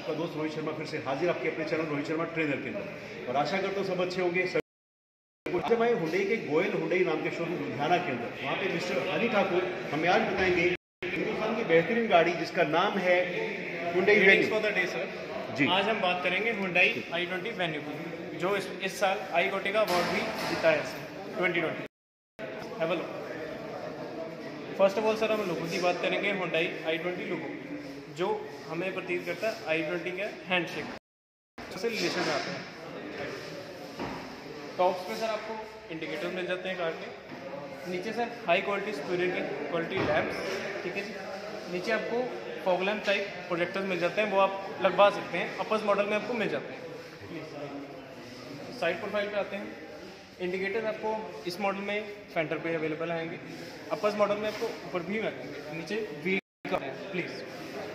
आपका दोस्त रोहित शर्मा फिर से हाजिर आपके अपने चैनल रोहित शर्मा ट्रेनर के अंदर, और आशा करता हूँ सब अच्छे होंगे। आज मैं हुंडई के गोयल हुंडई नाम के शोरूम लुधियाना के अंदर, वहाँ पे मिस्टर हनी ठाकुर हमें आज बताएंगे हिंदुस्तान की बेहतरीन गाड़ी जिसका नाम है Hyundai Venue. For the day sir ji. आज हम बात करेंगे हुंडई i20 वेन्यू की, जो इस साल iGOTY का अवार्ड भी जीता है sir 2020। Have a look. First of all sir हम लोगों की बात करेंगे हुंडई i20 लोगो, जो हमें प्रतीत करता है i20 का हैंडशेक से रिलेशन में आते हैं। टॉप्स पे सर आपको इंडिकेटर मिल जाते हैं कार के, नीचे sir high quality security quality lamps, ठीक है जी। नीचे आपको फॉग लैंप टाइप प्रोजेक्टर्स मिल जाते हैं, वो आप लगवा सकते हैं, अपर्स मॉडल में आपको मिल जाते हैं। साइड प्रोफाइल पे आते हैं, इंडिकेटर आपको इस मॉडल में फेंडर पे अवेलेबल आएंगे, अपर्स मॉडल में आपको ऊपर भी मिलेंगे, नीचे व्हील का प्लीज।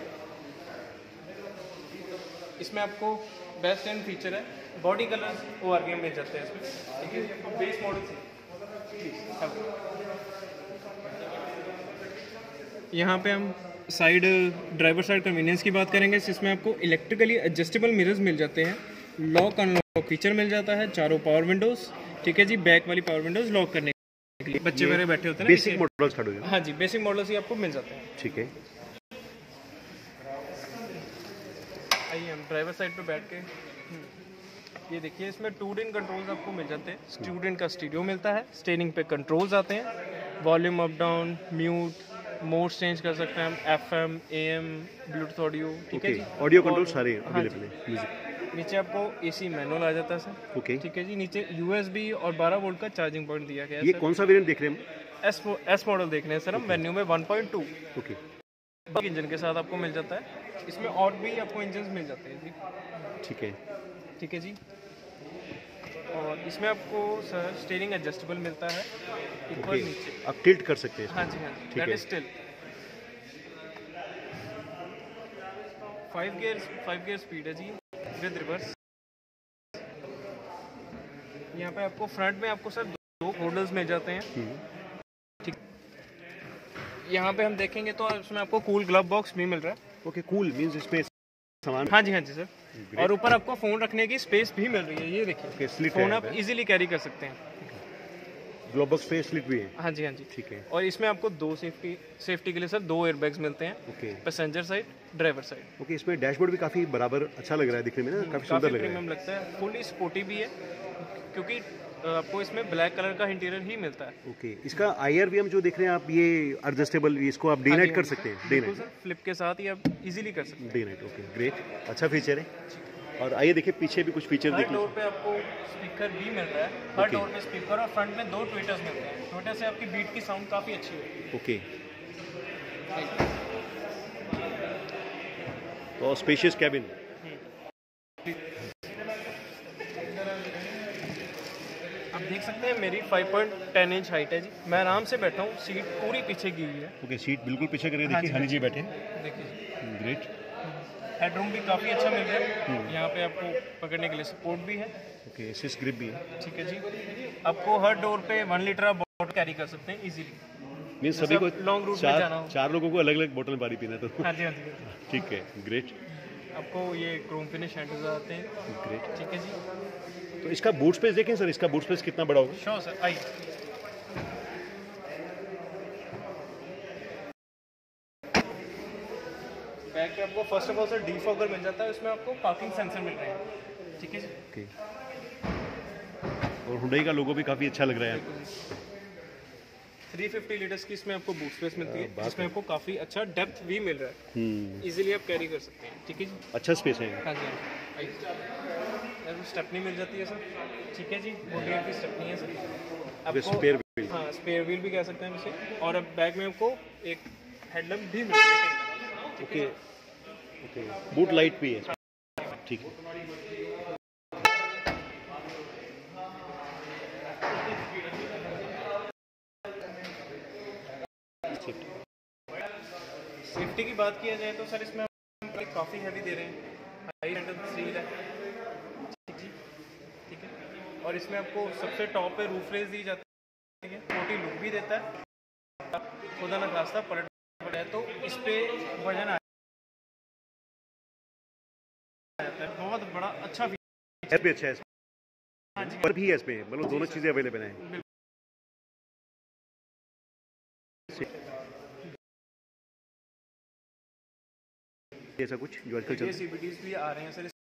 इसमें आपको बेस्ट एंड फीचर है बॉडी कलर्स ORVM मिल जाते हैं इसमें, ठीक है। आपको बेस मॉडल से यहाँ पे हम साइड ड्राइवर साइड कन्वीनियंस की बात करेंगे, जिसमें आपको इलेक्ट्रिकली एडजस्टेबल मिरर्स मिल जाते हैं, लॉक अनलॉक फीचर मिल जाता है, चारों पावर विंडोज, ठीक है जी। बैक वाली पावर विंडोज लॉक करने के लिए बच्चे मेरे बैठे होते हैं ना, बेसिक मॉडल्स खड़े हैं। हाँ जी, बेसिक मॉडल्स ही आपको मिल जाते हैं, ठीक है। आइए हम ड्राइवर साइड पे बैठ के ये देखिए, इसमें 2 कंट्रोल्स आपको मिल जाते हैं। स्टूडेंट का स्टीरियो मिलता है, स्टीयरिंग पे कंट्रोल्स आते हैं, volume up down, mute, mode change कर सकते हैं हम, FM AM ब्लूटूथ ऑडियो, ठीक है जी। ऑडियो कंट्रोल सारे अवेलेबल हैं। म्यूजिक नीचे आपको AC मैनुअल आ जाता है सर, ओके, ठीक है जी। नीचे USB और 12 वोल्ट का चार्जिंग पॉइंट दिया गया है। ये कौन सा वेरिएंट देख रहे हैं हम? S मॉडल देख रहे हैं सर हम, वेन्यू में 1.2 ओके इंजन के साथ आपको मिल जाता है। इसमें और भी आपको इंजन मिल जाते हैं जी, ठीक है, ठीक है जी। और इसमें आपको सर स्टीयरिंग एडजस्टेबल मिलता है, ऊपर नीचे आप टिल्ट कर सकते हैं। हाँ जी हाँ जी, that is still 5 gear speed है जी विद रिवर्स। यहाँ पे आपको फ्रंट में आपको सर 2 होल्डर्स मिल जाते हैं, ठीक। यहाँ पे हम देखेंगे तो इसमें आपको कूल ग्लव बॉक्स भी मिल रहा है। ओके, कूल मींस इसमें सामान, हाँ जी सर, और ऊपर आपको फ़ोन रखने की स्पेस भी मिल रही है, ये देखिए फ़ोन आप इजीली कैरी कर सकते हैं। ग्लव बॉक्स पे स्लिट भी है। हाँ जी, ठीक है। और इसमें आपको 2 सेफ्टी के लिए सर 2 एयरबैग्स मिलते हैं, okay. Passenger side, driver side. Okay, इसमें डैशबोर्ड भी काफ़ी बराबर अच्छा लग रहा है दिखने में ना, काफ़ी सुंदर लग रहा है, प्रीमियम लगता है, फुली स्पोर्टी भी है, क्योंकि आपको इसमें ब्लैक कलर का इंटीरियर ही मिलता है। ओके, इसका IRVM जो देख रहे हैं आप, ये एडजस्टेबल, इसको आप डे नाइट कर सकते हैं। डे नाइट फ्लिप के साथ ही आप इजीली कर सकते हैं डे नाइट। ओके, ग्रेट, अच्छा फीचर है। और आइए देखिए पीछे भी कुछ फीचर देखिए। डोर पे आपको स्पीकर भी मिल रहा है, हर डोर पे स्पीकर, और फ्रंट में 2 ट्विटर्स मिलते हैं। ट्विटर से आपकी बीट की साउंड काफ़ी अच्छी है। ओके, तो स्पेशियस कैबिन, आप देख सकते हैं मेरी 5.10 इंच हाइट है जी, मैं आराम से बैठा हूँ, सीट पूरी पीछे की हुई है। ओके, सीट बिल्कुल पीछे करके देखिए, हनी जी बैठे हैं, देखिए ग्रेट। हेडरूम भी काफ़ी अच्छा मिल रहा है, यहाँ पे आपको पकड़ने के लिए सपोर्ट भी है। ओके, एसिस्ट ग्रिप भी है, ठीक है जी। आपको हर डोर पे 1 लीटर आप बॉटल कैरी कर सकते हैं इजीली। मीन्स सभी को लॉन्ग रूट में जाना हो, 4 लोगों को अलग अलग बोतल पानी पीना तो। हाँ जी, ठीक है, ग्रेट। आपको ये क्रोम फिनिश हैंडल्स आते हैं, ग्रेट, ठीक है जी। तो इसका बूट स्पेस देखें सर, इसका बूट स्पेस कितना बड़ा होगा? श्योर सर, आइए। बैक पे आपको first of all sir defogger मिल जाता है, उसमें आपको पार्किंग सेंसर मिल रहे हैं, ठीक है जी। ओके, और हुंडई का लोगो भी काफ़ी अच्छा लग रहा है। 350 लीटर्स की इसमें आपको बूट स्पेस मिलती है, जिसमें आपको काफ़ी अच्छा डेप्थ भी मिल रहा है, इजीली आप कैरी कर सकते हैं, ठीक है जी। अच्छा स्पेस है। हाँ जी, स्टेपनी मिल जाती है सर, ठीक है जी, मोटियर की स्टेपनी है सर। आपको स्पेयर व्हील, हाँ स्पेयर व्हील भी कह सकते हैं इसे, और अब बैग में आपको एक हेडलैम्प भी मिल रही है। ओके, ओके, बूट लाइट भी है, ठीक है। सेफ्टी की बात किया जाए तो सर इसमें हम काफ़ी हैवी दे रहे हैं, हाई हैंडल सील है, ठीक है। और इसमें आपको सबसे टॉप पे रूफ रेस दी जाती है, छोटी लुक भी देता है, खुदा न खास्ता पलट पड़ा है तो इस पे वजन जाता है, बहुत बड़ा अच्छा एस भी अच्छा है, हाँ जी पर भी है इसमें, मतलब दोनों चीज़ें अवेलेबल हैं। ऐसा कुछ जो आजकल ये CVTs भी आ रहे हैं सर,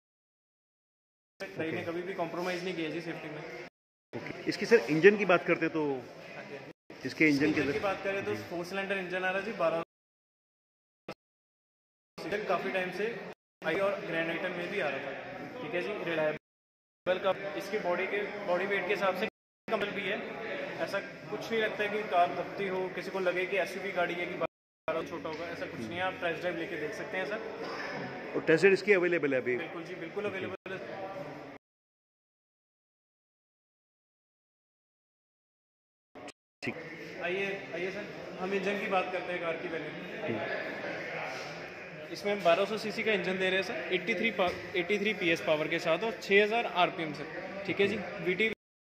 सही ने कभी भी कॉम्प्रोमाइज़ नहीं किया जी सेफ्टी में। ओके, इसकी सर इंजन की बात करते तो इसके इंजन की बात करें तो 4 सिलेंडर इंजन आ रहा है जी, 12 काफ़ी टाइम से आई और ग्रैंड आइटम में भी आ रहा था, ठीक है जी। रिलायबल का इसकी बॉडी वेट के हिसाब से कम भी है, ऐसा कुछ नहीं लगता है कि कार दबती हो, किसी को लगे कि SUV गाड़ी है कि 12 छोटा होगा, ऐसा कुछ नहीं है। आप टेस्ट ड्राइव लेके देख सकते हैं सर, और टेस्ट ड्राइव इसकी अवेलेबल है अभी? बिल्कुल जी, बिल्कुल अवेलेबल है। ठीक, आइए सर, हम इंजन की बात करते हैं कार की पहले। इसमें हम 1200 सीसी का इंजन दे रहे हैं सर, 83 PS पावर के साथ और 6000 RPM से, ठीक है जी। VT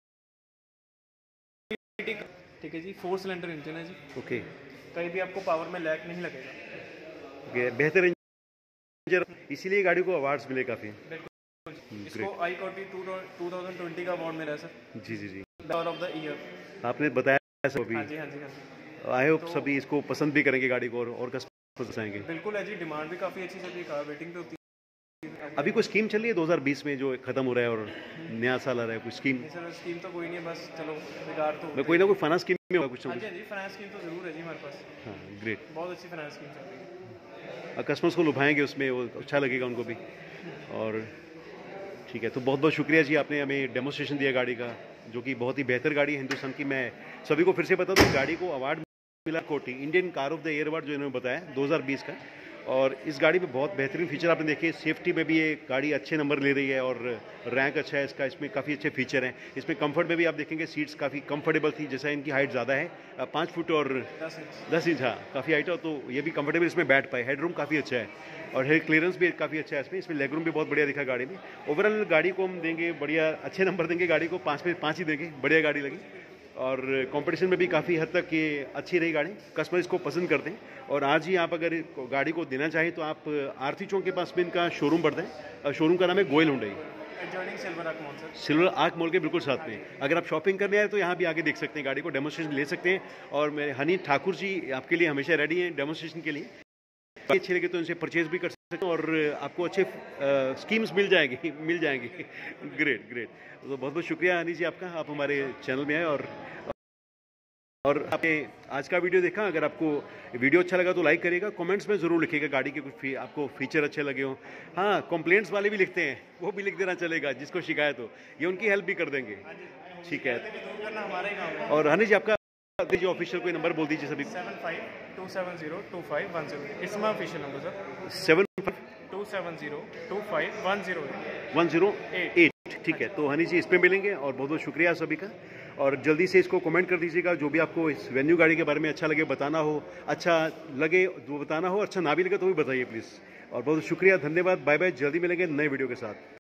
ठीक है जी, 4 सिलेंडर इंजन है जी। ओके, कहीं भी आपको पावर में लैग नहीं लगेगा। ओके, बेहतर इंजन, इसीलिए गाड़ी को अवार्ड्स मिले काफ़ी। बिल्कुल, इसको i40 2020 का अवार्ड मिला है सर। जी जी जी, कार ऑफ द ईयर आपने बताया सब अभी। हाँ जी हाँ जी हाँ जी। आई होप सभी इसको पसंद भी करेंगे गाड़ी को और कस्टमर्स आएंगे। बिल्कुल है जी, डिमांड भी काफ़ी अच्छी चल रही है, कार वेटिंग पे होती है। अभी कोई स्कीम चल रही है 2020 में जो खत्म हो रहा है और नया साल आ रहा है, कोई स्कीम? नहीं सर, स्कीम तो कोई नहीं है, बस चलो बेकार तो मैं कोई ना कोई फाइनेंस स्कीम में होगा कुछ ना हाँ कुछ। जी फाइनेंस स्कीम तो जरूर है जी हमारे पास। हाँ, ग्रेट, बहुत अच्छी फाइनेंस स्कीम चल रही है। कस्टमर्स को लुभाएंगे उसमें, वो अच्छा लगेगा उनको भी। और ठीक है, तो बहुत बहुत शुक्रिया जी, आपने हमें डेमोस्ट्रेशन दिया गाड़ी का, जो कि बहुत ही बेहतर गाड़ी है हिंदुस्तान की। मैं सभी को फिर से बता दूँ, गाड़ी को अवार्ड मिला कोटी Indian car of the year award जो इन्होंने बताया 2020 का। और इस गाड़ी में बहुत बेहतरीन फीचर आपने देखे, सेफ्टी में भी ये गाड़ी अच्छे नंबर ले रही है और रैंक अच्छा है इसका, इसमें काफ़ी अच्छे फीचर हैं। इसमें कंफर्ट में भी आप देखेंगे सीट्स काफ़ी कंफर्टेबल थी, जैसा इनकी हाइट ज़्यादा है 5 फुट और 10 इंच, हाँ काफ़ी हाइट है, तो ये भी कंफर्टेबल इसमें बैठ पाए। हेड रूम काफ़ी अच्छा है और हेड क्लियरेंस भी काफ़ी अच्छा है इसमें लेग रूम भी बहुत बढ़िया दिखा गाड़ी में। ओवरऑल गाड़ी को हम देंगे बढ़िया, अच्छे नंबर देंगे गाड़ी को, 5 में 5 ही देंगे, बढ़िया गाड़ी लगी। और कंपटीशन में भी काफ़ी हद तक ये अच्छी रही गाड़ी, कस्टमर इसको पसंद करते हैं। और आज ही आप अगर गाड़ी को देना चाहें तो आप आरती चौक के पास में इनका शोरूम पड़ता है, शोरूम का नाम है Goyal Hyundai, Silver Arc Mall के बिल्कुल साथ में। अगर आप शॉपिंग करने आए तो यहाँ भी आके देख सकते हैं, गाड़ी को डेमोस्ट्रेशन ले सकते हैं। और मेरे हनी ठाकुर जी आपके लिए हमेशा रेडी हैं डेमोस्ट्रेशन के लिए, अच्छे लगे तो इनसे परचेज भी कर सकते हैं और आपको अच्छे स्कीम्स मिल जाएंगे ग्रेट ग्रेट, तो बहुत बहुत शुक्रिया हनी जी आपका, आप हमारे चैनल में आए और आपने आज का वीडियो देखा। अगर आपको वीडियो अच्छा लगा तो लाइक करिएगा, कमेंट्स में ज़रूर लिखिएगा गाड़ी के कुछ आपको फीचर अच्छे लगे हो। हाँ, कंप्लेंट्स वाले भी लिखते हैं, वो भी लिख देना चलेगा, जिसको शिकायत हो ये उनकी हेल्प भी कर देंगे, ठीक है। और हनी जी आपका जो ऑफिशियल कोई नंबर बोल दीजिए सभी। 7527025108, it's my official number sir. 7527025108, ठीक है। तो हनी जी इस पे मिलेंगे और बहुत बहुत शुक्रिया सभी का। और जल्दी से इसको कमेंट कर दीजिएगा, जो भी आपको इस वेन्यू गाड़ी के बारे में अच्छा लगे बताना हो, अच्छा लगे तो बताना हो, अच्छा ना भी लगे तो भी बताइए प्लीज़। और बहुत शुक्रिया, धन्यवाद, बाय बाय, जल्दी मिलेंगे नए वीडियो के साथ।